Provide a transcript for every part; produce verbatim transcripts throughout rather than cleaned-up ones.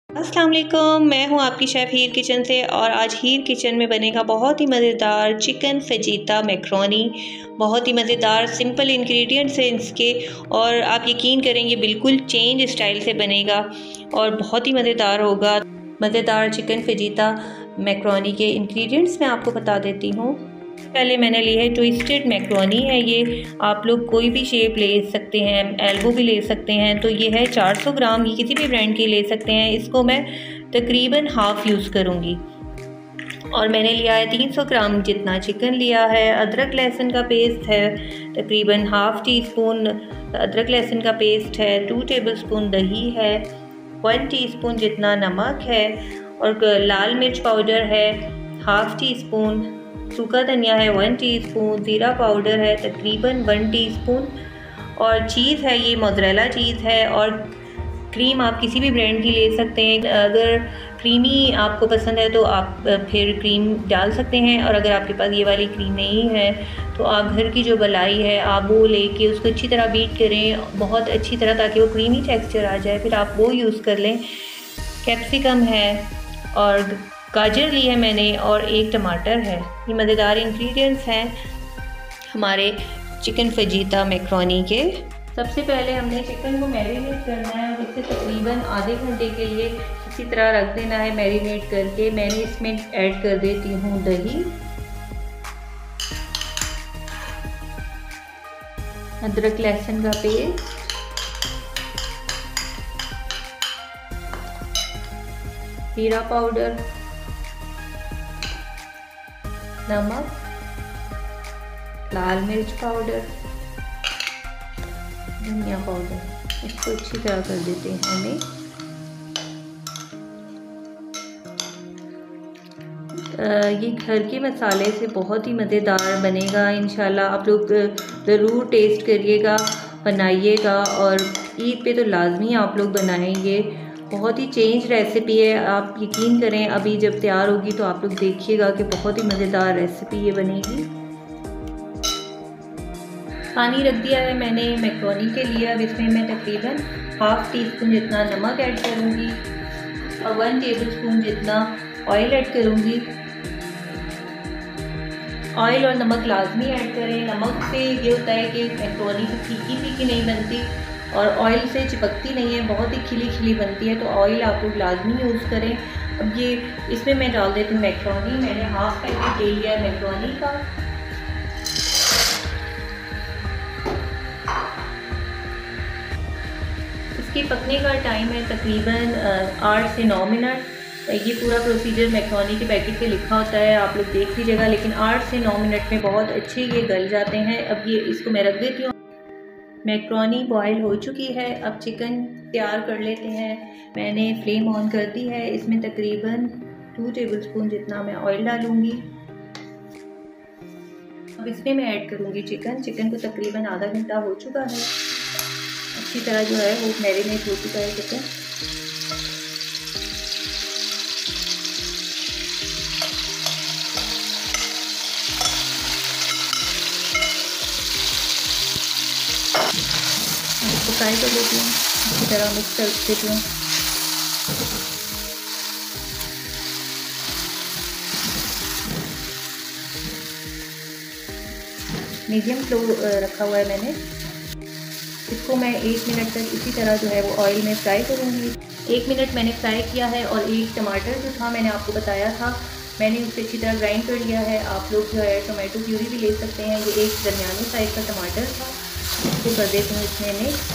अस्सलाम वालेकुम, मैं हूं आपकी शेफ़ हीर किचन से और आज हीर किचन में बनेगा बहुत ही मज़ेदार चिकन फजीता मैक्रोनी। बहुत ही मज़ेदार सिंपल इंग्रेडिएंट्स हैं इसके और आप यकीन करेंगे बिल्कुल चेंज स्टाइल से बनेगा और बहुत ही मज़ेदार होगा। मज़ेदार चिकन फजीता मैक्रोनी के इंग्रेडिएंट्स मैं आपको बता देती हूँ। पहले मैंने ली है ट्विस्टेड मैक्रोनी है, ये आप लोग कोई भी शेप ले सकते हैं, एल्बो भी ले सकते हैं। तो ये है चार सौ ग्राम, ये किसी भी ब्रांड की ले सकते हैं। इसको मैं तकरीबन हाफ़ यूज़ करूँगी। और मैंने लिया है तीन सौ ग्राम जितना चिकन लिया है। अदरक लहसुन का पेस्ट है तकरीबन हाफ़ टी स्पून अदरक लहसुन का पेस्ट है। टू टेबल स्पून दही है। वन टीस्पून जितना नमक है और लाल मिर्च पाउडर है हाफ़ टी स्पून। सूखा धनिया है वन टीस्पून। ज़ीरा पाउडर है तकरीबन वन टीस्पून। और चीज़ है ये मोज़रेला चीज़ है। और क्रीम आप किसी भी ब्रांड की ले सकते हैं। अगर क्रीमी आपको पसंद है तो आप फिर क्रीम डाल सकते हैं, और अगर आपके पास ये वाली क्रीम नहीं है तो आप घर की जो मलाई है आप वो लेके उसको अच्छी तरह बीट करें बहुत अच्छी तरह, ताकि वो क्रीमी टेक्सचर आ जाए, फिर आप वो यूज़ कर लें। कैप्सिकम है और गाजर ली है मैंने और एक टमाटर है। ये मज़ेदार इंग्रेडिएंट्स हैं हमारे चिकन फजीता मैक्रोनी के। सबसे पहले हमने चिकन को मैरिनेट करना है और इसे तकरीबन आधे घंटे के लिए इसी तरह रख देना है मैरिनेट करके। मैंने इसमें ऐड कर देती हूँ दही, अदरक लहसुन का पेस्ट, जीरा पाउडर, नमक, लाल मिर्च पाउडर, धनिया पाउडर। इसको अच्छी तरह कर देते हैं हमें। ये घर के मसाले से बहुत ही मज़ेदार बनेगा इंशाल्लाह। आप लोग ज़रूर टेस्ट करिएगा, बनाइएगा और ईद पे तो लाजमी आप लोग बनाएंगे। बहुत ही चेंज रेसिपी है, आप यकीन करें। अभी जब तैयार होगी तो आप लोग देखिएगा कि बहुत ही मज़ेदार रेसिपी ये बनेगी। पानी रख दिया है मैंने मैक्रोनी के लिए। अब इसमें मैं तकरीबन हाफ़ टी स्पून जितना नमक ऐड करूँगी और वन टेबल स्पून जितना ऑयल ऐड करूँगी। ऑयल और नमक लाजमी ऐड करें। नमक से ये होता है कि मैक्रोनी तो फीकी फीकी नहीं बनती और ऑयल से चिपकती नहीं है, बहुत ही खिली खिली बनती है। तो ऑयल आप लोग लाजमी यूज़ करें। अब ये इसमें मैं डाल देती हूँ मैक्रोनी। मैंने हाफ पैकेट ले लिया है मैक्रोनी का। इसके पकने का टाइम है तकरीबन आठ से नौ मिनट। ये पूरा प्रोसीजर मैक्रोनी के पैकेट पे लिखा होता है, आप लोग देख लीजिएगा। लेकिन आठ से नौ मिनट में बहुत अच्छे ये गल जाते हैं। अब ये इसको मैं रख देती हूँ। मैक्रोनी बॉयल हो चुकी है। अब चिकन तैयार कर लेते हैं। मैंने फ्लेम ऑन कर दी है। इसमें तकरीबन टू टेबल स्पून जितना मैं ऑयल डालूँगी। अब इसमें मैं ऐड करूँगी चिकन। चिकन को तकरीबन आधा घंटा हो चुका है, अच्छी तरह जो है वो मैरिनेट हो चुका है चिकन। इसको फ्राई कर लेती हूँ, अच्छी तरह मिक्स कर देती हूँ। मीडियम फ्लो रखा हुआ है मैंने। इसको मैं एक मिनट तक इसी तरह जो है वो ऑयल में फ्राई करूँगी। एक मिनट मैंने फ्राई किया है और एक टमाटर जो था मैंने आपको बताया था, मैंने उसे अच्छी तरह ग्राइंड कर लिया है। आप लोग जो है टोमेटो प्यूरी भी ले सकते हैं। ये एक दरमियानी साइज़ का टमाटर था, इसको कर देती हूँ इसमें मिक्स।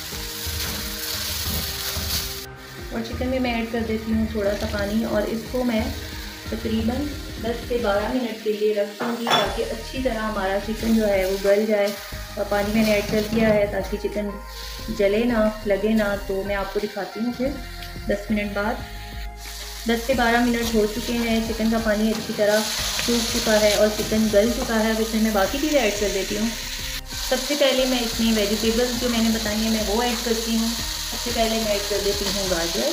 और चिकन में मैं ऐड कर देती हूँ थोड़ा सा पानी और इसको मैं तकरीबन दस से बारह मिनट के लिए रख दूँगी, ताकि अच्छी तरह हमारा चिकन जो है वो गल जाए। और पानी मैंने ऐड कर दिया है ताकि चिकन जले ना, लगे ना। तो मैं आपको दिखाती हूँ फिर दस मिनट बाद। दस से बारह मिनट हो चुके हैं। चिकन का पानी अच्छी तरह सूख चुका है और चिकन गल चुका है। अब इसमें मैं बाकी चीज़ें ऐड कर देती हूँ। सबसे पहले मैं इसमें वेजिटेबल्स जो मैंने बताई हैं मैं वो ऐड करती हूँ। सबसे पहले मैं ऐड कर देती हूँ गाजर,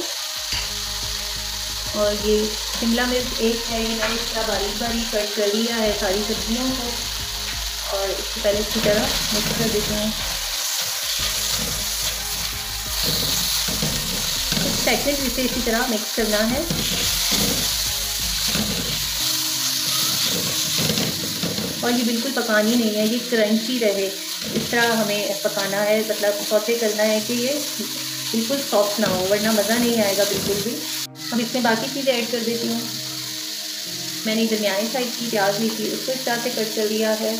और ये शिमला मिर्च एक है, ये मैंने इस तरह बारीक बारीक कट कर लिया है सारी सब्जियों को। और इसको पहले अच्छी तरह मिक्स कर देती हूँ। सेकंड इसे इसी तरह मिक्स करना है। और ये बिल्कुल पकानी नहीं है, ये क्रंची रहे, इस तरह हमें पकाना है, मतलब सौते करना है कि ये बिल्कुल सॉफ्ट ना हो, वरना मज़ा नहीं आएगा बिल्कुल भी। अब इसमें बाकी चीज़ें ऐड कर देती हूँ। मैंने दरमियानी साइज की प्याज ली थी, उसको इस तरह से कट कर लिया है।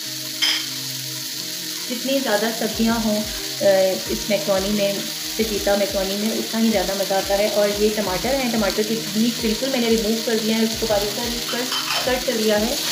जितनी ज़्यादा सब्जियाँ हों इस मैक्रोनी में, फजीता मैक्रोनी में, उतना ही ज़्यादा मज़ा आता है। और ये टमाटर हैं, टमाटर के बीज बिल्कुल मैंने रिमूव कर दिया है, उसको बारीक बारीक कट कर लिया है।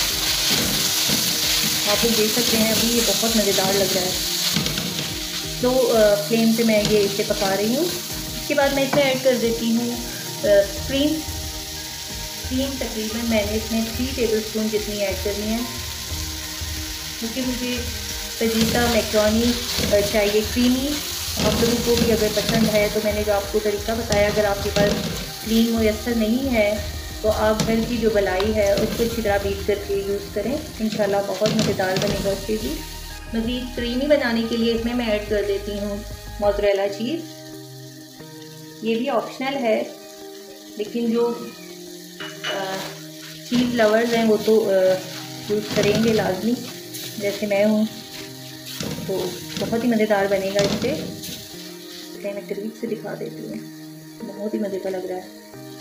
आप लोग देख सकते हैं अभी ये बहुत मज़ेदार लग रहा है। तो फ्लेम पे मैं ये इसे पका रही हूँ। इसके बाद मैं इसमें ऐड कर देती हूँ क्रीम। क्रीम तकरीबन मैंने इसमें थ्री टेबल स्पून जितनी ऐड करनी है, क्योंकि मुझे फजीता मैक्रोनी चाहिए क्रीमी। आप लोगों को भी अगर पसंद है तो मैंने जो आपको तरीका बताया, अगर आपके पास क्रीम मुयस्सर नहीं है तो आप घर की जो मलाई है उसको अच्छी तरह बीट करके यूज़ करें, इंशाल्लाह बहुत मज़ेदार बनेगा उससे भी। मज़ीद क्रीमी बनाने के लिए इसमें मैं ऐड कर देती हूँ मोज़रेला चीज़। ये भी ऑप्शनल है, लेकिन जो चीज़ लवर्स हैं वो तो यूज़ करेंगे लाजमी, जैसे मैं हूँ, तो बहुत ही मज़ेदार बनेगा इससे। मैं करीब से दिखा देती हूँ, बहुत ही मज़े का लग रहा है।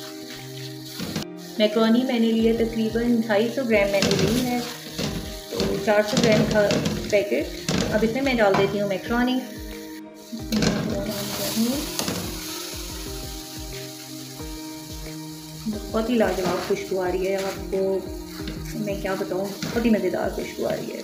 मैक्रोनी मैंने लिए तकरीबन ढाई सौ ग्राम मैंने ली है, तो चार सौ ग्राम का पैकेट। अब इसमें मैं डाल देती हूँ मैक्रोनी। बहुत ही लाजवाब खुशबू आ रही है, आपको मैं क्या बताऊँ, बहुत ही मज़ेदार खुशबू आ रही है।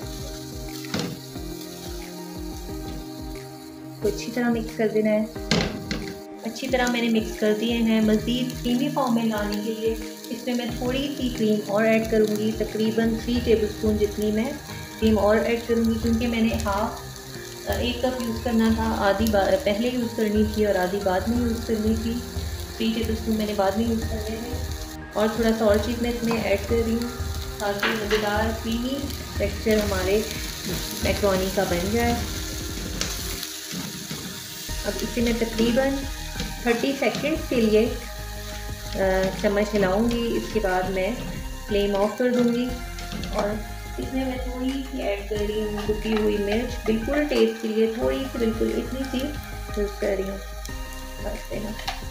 तो अच्छी तरह मिक्स कर देना है। अच्छी तरह मैंने मिक्स कर दिए हैं। मज़ीद क्रीमी फॉर्म में लाने के लिए इसमें मैं थोड़ी सी क्रीम और ऐड करूँगी, तकरीबन थ्री टेबल स्पून जितनी मैं क्रीम और ऐड करूँगी, क्योंकि मैंने हाफ एक कप यूज़ करना था, आधी पहले यूज़ करनी थी और आधी बाद में यूज़ करनी थी। थ्री टेबल स्पून मैंने बाद में यूज़ करने हैं। और थोड़ा सा और चीज़ मैं इसमें ऐड कर रही हूँ ताकि मज़ेदार क्रीमी टेक्सचर हमारे मैक्रोनी का बन जाए। अब इसे मैं तकरीबन तीस सेकंड्स के लिए चम्मच हिलाऊंगी। इसके बाद मैं फ्लेम ऑफ कर दूंगी और इसमें मैं थोड़ी सी ऐड कर रही हूँ कुटी हुई मिर्च, बिल्कुल टेस्ट के लिए थोड़ी सी, बिल्कुल इतनी सी यूज़ कर रही हूँ बस देना।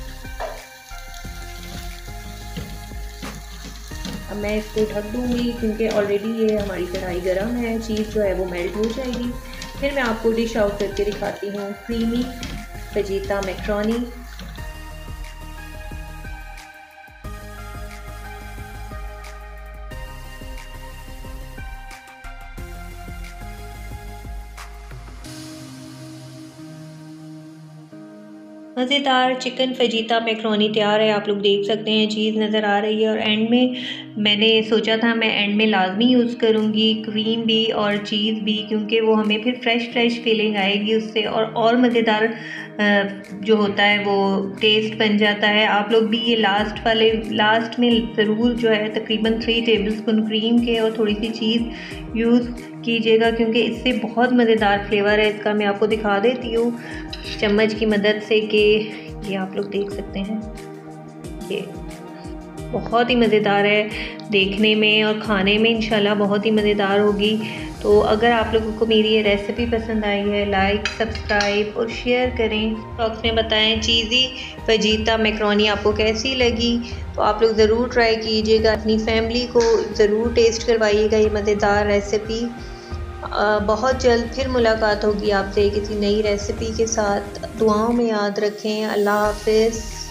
अब मैं इसको ढक दूँगी, क्योंकि ऑलरेडी ये हमारी कढ़ाई गर्म है, चीज़ जो है वो मेल्ट हो जाएगी। फिर मैं आपको डिश आउट करके दिखाती हूँ क्रीमी फजीता मैक्रोनी। मज़ेदार चिकन फजीता मैक्रोनी तैयार है। आप लोग देख सकते हैं चीज़ नज़र आ रही है। और एंड में मैंने सोचा था मैं एंड में लाजमी यूज़ करूँगी क्रीम भी और चीज़ भी, क्योंकि वो हमें फिर फ्रेश फ्रेश फीलिंग आएगी उससे, और और मज़ेदार जो होता है वो टेस्ट बन जाता है। आप लोग भी ये लास्ट वाले लास्ट में ज़रूर जो है तकरीबन थ्री टेबल स्पून क्रीम के और थोड़ी सी चीज़ यूज़ कीजिएगा, क्योंकि इससे बहुत मज़ेदार फ्लेवर है इसका। मैं आपको दिखा देती हूँ चम्मच की मदद से कि ये आप लोग देख सकते हैं, ये बहुत ही मज़ेदार है देखने में और खाने में इंशाल्लाह बहुत ही मज़ेदार होगी। तो अगर आप लोगों को मेरी ये रेसिपी पसंद आई है, लाइक सब्सक्राइब और शेयर करें। बॉक्स में बताएं चीज़ी फजीता मैक्रोनी आपको कैसी लगी। तो आप लोग ज़रूर ट्राई कीजिएगा, अपनी फैमिली को ज़रूर टेस्ट करवाइएगा ये मज़ेदार रेसिपी। बहुत जल्द फिर मुलाकात होगी आपसे किसी नई रेसिपी के साथ। दुआओं में याद रखें। अल्लाह हाफ़िज़।